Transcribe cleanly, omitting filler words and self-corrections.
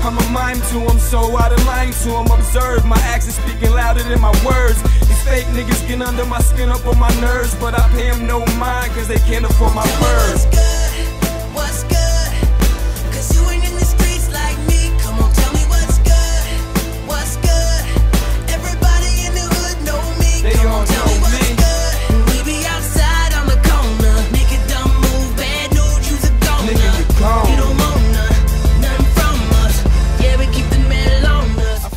I'm a mime to them, so out of line to them. Observe, my actions speaking louder than my words. These fake niggas get under my skin, up on my nerves, but I pay them no mind, cause they can't afford my furs.